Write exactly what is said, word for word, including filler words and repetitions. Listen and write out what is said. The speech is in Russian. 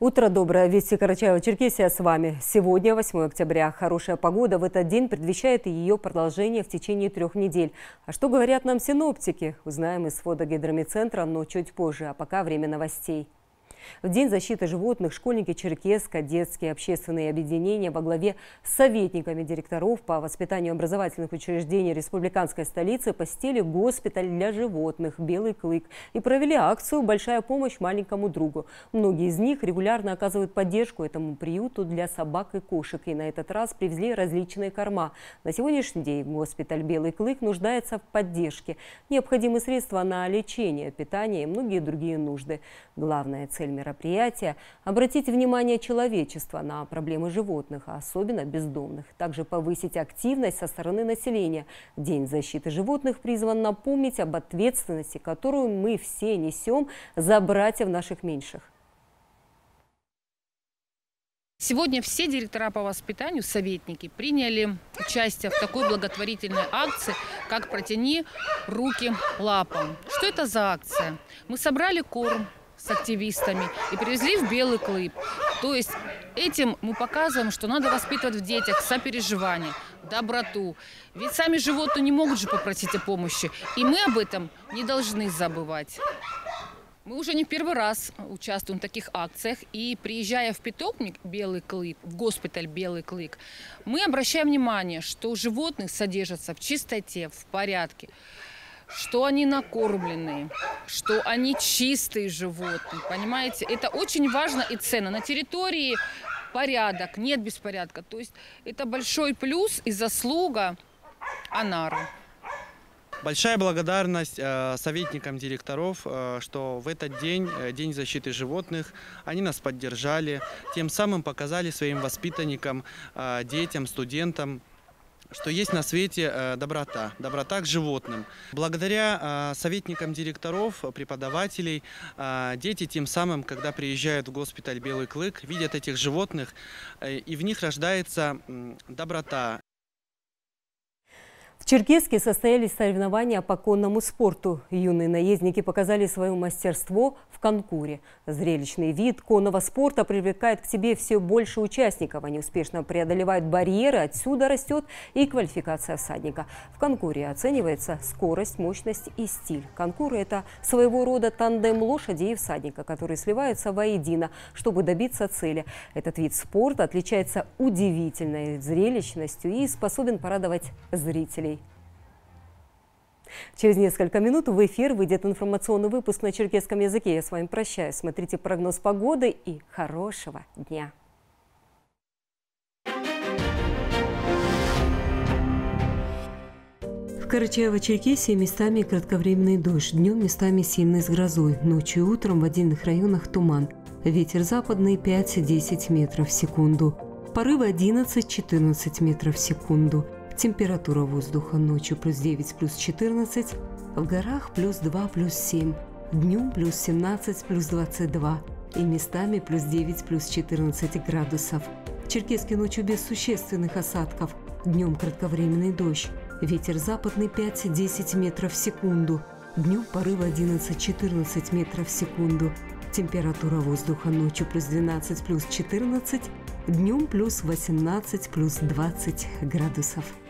Утро доброе. Вести Карачаево-Черкесия с вами. Сегодня восьмое октября. Хорошая погода в этот день предвещает ее продолжение в течение трех недель. А что говорят нам синоптики? Узнаем из фотогидромедцентра, но чуть позже. А пока время новостей. В День защиты животных школьники Черкеска, детские общественные объединения во главе с советниками директоров по воспитанию образовательных учреждений республиканской столицы посетили госпиталь для животных «Белый клык» и провели акцию «Большая помощь маленькому другу». Многие из них регулярно оказывают поддержку этому приюту для собак и кошек. И на этот раз привезли различные корма. На сегодняшний день госпиталь «Белый клык» нуждается в поддержке. Необходимы средства на лечение, питание и многие другие нужды. Главная цель мероприятия – обратить внимание человечества на проблемы животных, а особенно бездомных. Также повысить активность со стороны населения. День защиты животных призван напомнить об ответственности, которую мы все несем за братьев наших меньших. Сегодня все директора по воспитанию, советники, приняли участие в такой благотворительной акции, как «Протяни руки лапам». Что это за акция? Мы собрали корм с активистами и привезли в Белый клык. То есть этим мы показываем, что надо воспитывать в детях сопереживание, доброту. Ведь сами животные не могут же попросить о помощи. И мы об этом не должны забывать. Мы уже не первый раз участвуем в таких акциях. И приезжая в питомник Белый клык, в госпиталь Белый клык, мы обращаем внимание, что у животных содержатся в чистоте, в порядке, что они накормленные, что они чистые животные, понимаете? Это очень важно и ценно. На территории порядок, нет беспорядка. То есть это большой плюс и заслуга АНАРу. Большая благодарность э, советникам директоров, э, что в этот день, э, День защиты животных, они нас поддержали, тем самым показали своим воспитанникам, э, детям, студентам, что есть на свете э, доброта, доброта к животным. Благодаря э, советникам директоров, преподавателей, э, дети тем самым, когда приезжают в госпиталь Белый клык, видят этих животных, э, и в них рождается э, доброта. В Черкеске состоялись соревнования по конному спорту. Юные наездники показали свое мастерство в конкуре. Зрелищный вид конного спорта привлекает к себе все больше участников. Они успешно преодолевают барьеры, отсюда растет и квалификация всадника. В конкуре оценивается скорость, мощность и стиль. Конкуры – это своего рода тандем лошади и всадника, которые сливаются воедино, чтобы добиться цели. Этот вид спорта отличается удивительной зрелищностью и способен порадовать зрителей. Через несколько минут в эфир выйдет информационный выпуск на черкесском языке. Я с вами прощаюсь. Смотрите прогноз погоды и хорошего дня. В Карачаево-Черкесии местами кратковременный дождь. Днем местами сильный с грозой. Ночью и утром в отдельных районах туман. Ветер западный пять-десять метров в секунду. Порывы одиннадцать-четырнадцать метров в секунду. Температура воздуха ночью плюс девять, плюс четырнадцать, в горах плюс два, плюс семь, днем плюс семнадцать, плюс двадцать два и местами плюс девять, плюс четырнадцать градусов. В Черкеске ночью без существенных осадков, днем кратковременный дождь, ветер западный пять-десять метров в секунду, днем порывы одиннадцать-четырнадцать метров в секунду. Температура воздуха ночью плюс двенадцать, плюс четырнадцать, днем плюс восемнадцать, плюс двадцать градусов.